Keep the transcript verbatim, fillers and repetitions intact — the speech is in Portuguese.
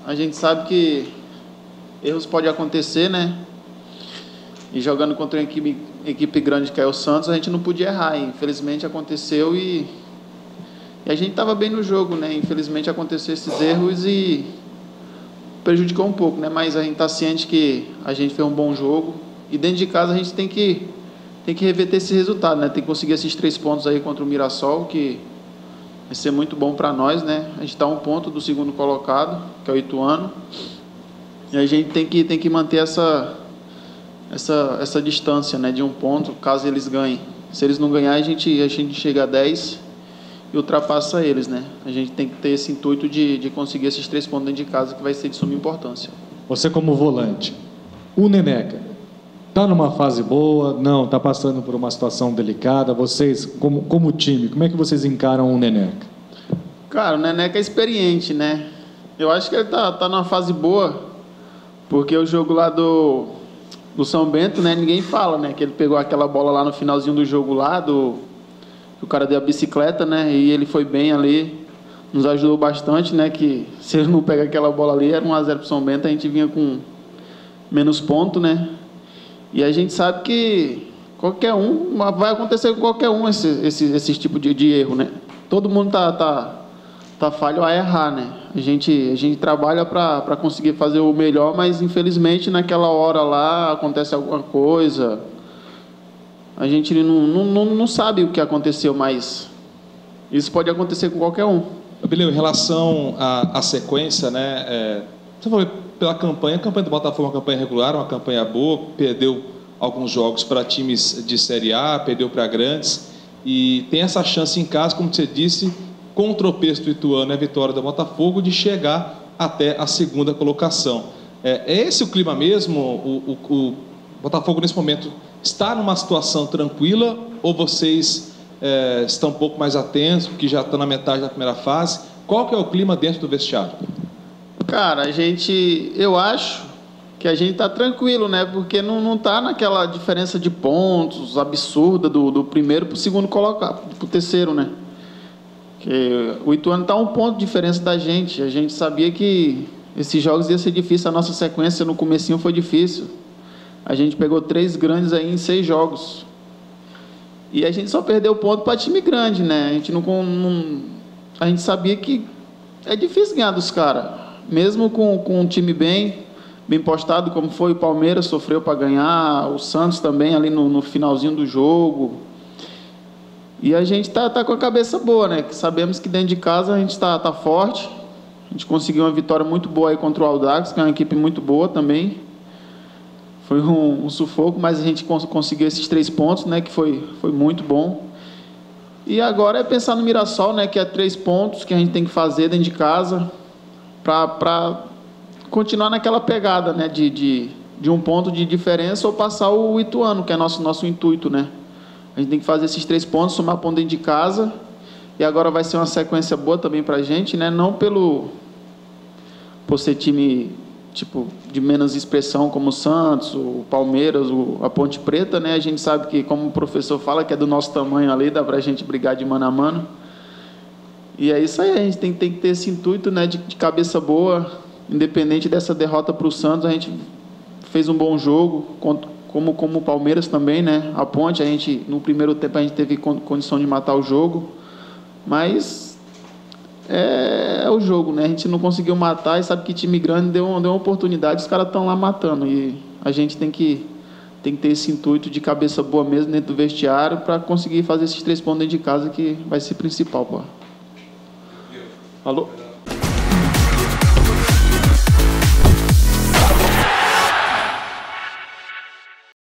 a gente sabe que erros podem acontecer, né? E jogando contra uma equipe, equipe grande que é o Santos, a gente não podia errar. E infelizmente aconteceu e, e a gente estava bem no jogo, né? Infelizmente aconteceu esses erros e prejudicou um pouco, né? Mas a gente está ciente que a gente fez um bom jogo e dentro de casa a gente tem que, tem que reverter esse resultado, né? Tem que conseguir esses três pontos aí contra o Mirassol, que vai ser muito bom para nós, né? A gente está a um ponto do segundo colocado, que é o Ituano, e a gente tem que, tem que manter essa, essa, essa distância, né? De um ponto, caso eles ganhem. Se eles não ganharem, a gente, a gente chega a dez e ultrapassa eles, né? A gente tem que ter esse intuito de, de conseguir esses três pontos dentro de casa, que vai ser de suma importância. Você como volante, o Neneca, está numa fase boa? Não, está passando por uma situação delicada? Vocês, como, como time, como é que vocês encaram o Neneca? Cara, o Neneca é experiente, né? Eu acho que ele está tá numa fase boa, porque o jogo lá do, do São Bento, né? Ninguém fala, né? Que ele pegou aquela bola lá no finalzinho do jogo lá, do, que o cara deu a bicicleta, né? E ele foi bem ali, nos ajudou bastante, né? Que se ele não pega aquela bola ali, era um a zero para o São Bento, a gente vinha com menos ponto, né? E a gente sabe que qualquer um, vai acontecer com qualquer um esse, esse, esse tipo de, de erro, né? Todo mundo tá, tá, tá falho a errar, né? A gente, a gente trabalha para conseguir fazer o melhor, mas infelizmente naquela hora lá acontece alguma coisa. A gente não, não, não sabe o que aconteceu, mas isso pode acontecer com qualquer um. Abeleu, em relação à, à sequência, né? É, você falou pela campanha, a campanha do Botafogo é uma campanha regular, uma campanha boa, perdeu alguns jogos para times de Série A, perdeu para grandes, e tem essa chance em casa, como você disse, com o tropeço do Ituano e a vitória do Botafogo, de chegar até a segunda colocação. É, é esse o clima mesmo? O, o, o Botafogo, nesse momento, está numa situação tranquila, ou vocês é, estão um pouco mais atentos, porque já estão na metade da primeira fase? Qual que é o clima dentro do vestiário? Cara, a gente, eu acho que a gente está tranquilo, né? Porque não, não tá naquela diferença de pontos absurda do, do primeiro para o segundo colocado, para o terceiro, né? Que o Ituano está um ponto de diferença da gente. A gente sabia que esses jogos iam ser difíceis, a nossa sequência no comecinho foi difícil. A gente pegou três grandes aí em seis jogos. E a gente só perdeu ponto para time grande, né? A gente, não, não, a gente sabia que é difícil ganhar dos caras. Mesmo com, com um time bem, bem postado, como foi o Palmeiras, sofreu para ganhar, o Santos também ali no, no finalzinho do jogo. E a gente está tá com a cabeça boa, né? Que sabemos que dentro de casa a gente está tá forte. A gente conseguiu uma vitória muito boa aí contra o Audax, que é uma equipe muito boa também. Foi um, um sufoco, mas a gente cons conseguiu esses três pontos, né? Que foi, foi muito bom. E agora é pensar no Mirassol, né? Que é três pontos que a gente tem que fazer dentro de casa, para continuar naquela pegada, né, de, de, de um ponto de diferença ou passar o Ituano, que é nosso, nosso intuito, né? A gente tem que fazer esses três pontos, somar ponto dentro de casa, e agora vai ser uma sequência boa também para a gente, né? Não pelo, por ser time tipo, de menos expressão como o Santos, o Palmeiras, o, a Ponte Preta, né? A gente sabe que, como o professor fala, que é do nosso tamanho ali, dá para a gente brigar de mano a mano. E é isso aí, a gente tem, tem que ter esse intuito, né, de, de cabeça boa, independente dessa derrota para o Santos, a gente fez um bom jogo, como, como o Palmeiras também, né? A Ponte, a gente, no primeiro tempo a gente teve condição de matar o jogo, mas é, é o jogo, né? A gente não conseguiu matar e sabe que time grande deu, deu uma oportunidade, os caras estão lá matando, e a gente tem que, tem que ter esse intuito de cabeça boa mesmo dentro do vestiário para conseguir fazer esses três pontos dentro de casa, que vai ser principal, pô. Alô?